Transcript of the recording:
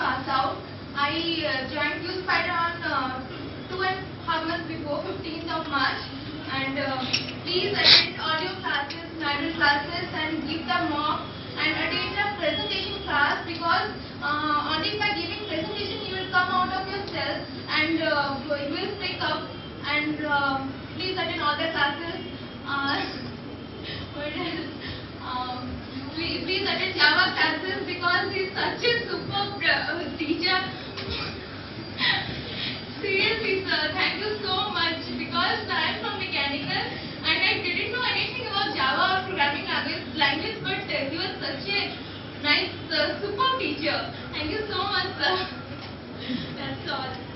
pass out. I joined Qspider on 2.5 months before 15th of March. And please attend all your classes, manual classes, and give the mock and attend the presentation class, because only by giving presentation you will come out of yourself and you will pick up. And please attend all the classes. What else? Please attend Java classes, because he is such a superb teacher. Seriously, sir, thank you so much, because I am from mechanical and I didn't know anything about Java or programming language, but he was such a nice, superb teacher. Thank you so much, sir. That's all.